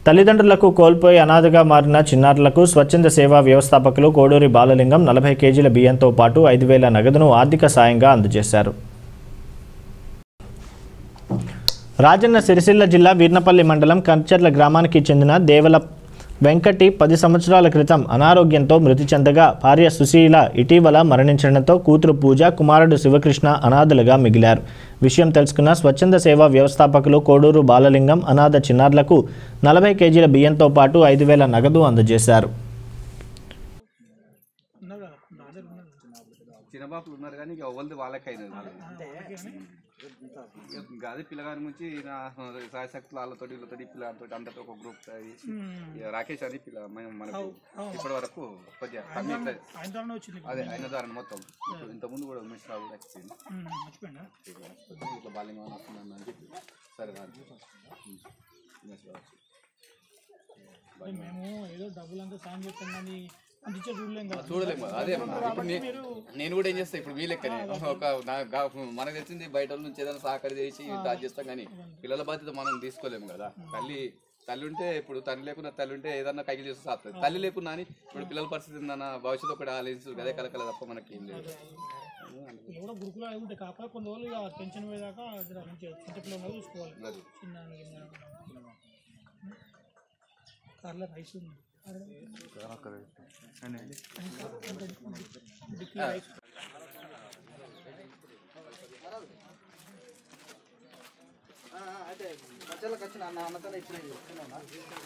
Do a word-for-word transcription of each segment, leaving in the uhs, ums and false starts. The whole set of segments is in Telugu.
తల్లిదండ్రులకు కోల్పోయి అనాథగా మారిన చిన్నారులకు స్వచ్ఛంద సేవా వ్యవస్థాపకులు కోడూరి బాలలింగం నలభై కేజీల బియ్యంతో పాటు ఐదు వేల నగదును ఆర్థిక సాయంగా అందజేశారు. రాజన్న సిరిసిల్ల జిల్లా వీర్నపల్లి మండలం కంచర్ల గ్రామానికి చెందిన దేవల వెంకటి పది సంవత్సరాల క్రితం అనారోగ్యంతో మృతి చెందగా భార్య సుశీల ఇటీవల మరణించడంతో కూతురు పూజ, కుమారుడు శివకృష్ణ అనాథలుగా మిగిలారు. విషయం తెలుసుకున్న స్వచ్ఛంద సేవా వ్యవస్థాపకులు కోడూరు బాలలింగం అనాథ చిన్నారులకు నలభై కేజీల బియ్యంతో పాటు ఐదు వేల నగదు అందజేశారు. అదే పిల్లగారి నుంచి నా సాయశక్తులు వాళ్ళతో వీళ్ళతో పిల్లలతో అందరితో ఒక గ్రూప్ రాకేష్ అని పిల్ల మనకు ఇప్పటి వరకు కొద్దిగా అదే అయిన ద్వారా మొత్తం ఇంతకుముందు కూడా ఉమేష్ రావు వచ్చింది ఇట్లా బాల్యంగా వస్తున్నాను అని చెప్పి సరే ఉమేష్ రావు మేము ఏదో డబ్బులంతా సాయం చేస్తాం కానీ చూడలేము. అదే ఇప్పుడు నేను కూడా ఏం చేస్తాను, ఇప్పుడు వీళ్ళెక్కనే ఒక మనకు తెలిసింది బయట నుంచి ఏదైనా సహకారి చేసి దాచి చేస్తాం, కానీ పిల్లల బాధ్యత మనం తీసుకోలేము కదా. తల్లి తల్లి ఉంటే ఇప్పుడు తల్లి లేకున్నా తల్లి ఉంటే ఏదన్నా కైకి చేస్తే సాగుతుంది. తల్లి లేకున్నా అని ఇప్పుడు పిల్లల పరిస్థితి ఉందన్న భవిష్యత్తు ఒకటి ఆలోచించు అదే కలకల తప్ప మనకి ఏం లేదు. గురుకులు ఉంటాయి కాకపోతే కొన్ని రోజులు పెన్షన్ పోయేదాకా చిన్నపిల్లలు చూసుకోవాలి. చిన్న కార్ల రైస్ ఉంది అయితే మధ్యలోకి వచ్చిన అన్న అన్నతో ఇప్పుడు వెళ్తున్నాను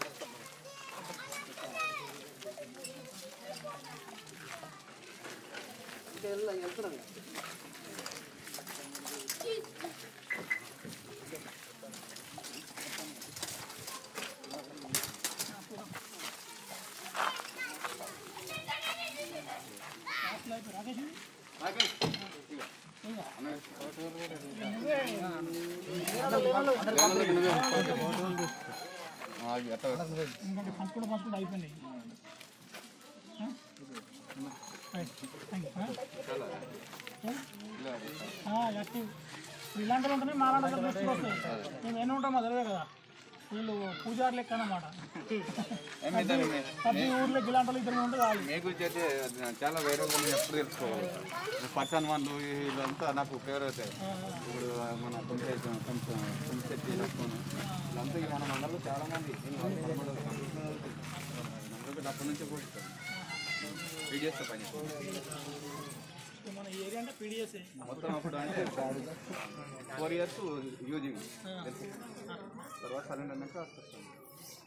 పంచుకుంటూ పంచుకుంటూ అయిపోయినాయి. ఇలాంటి ఉంటేనే మా లాంటి దృష్టికి వస్తాయి. మేము ఎన్ని ఉంటామో తెలియదు కదా, వీళ్ళు పూజారు లెక్క అన్నమాట. ప్రతి ఊర్లో ఇలాంటి ఇద్దరు ఉంటే మీకు అయితే చాలా వేరే ఎప్పుడు తెలుసుకోవాలి. పర్సన్ వాళ్ళు వీళ్ళంతా నాకు ఫేవరెట్. ఇప్పుడు మన కొంచెం కొంచెం కొంచెం చేసుకొని వీళ్ళంతా మన మండలంలో చాలా మంది అప్పటి నుంచే పోతాం పీడిఎస్ పని మన ఏరియా అంటే పీడిఎస్ మొత్తం. అప్పుడు అంటే ఫోర్ ఇయర్స్ యూజింగ్ తర్వాత సరెండర్ అన్నాక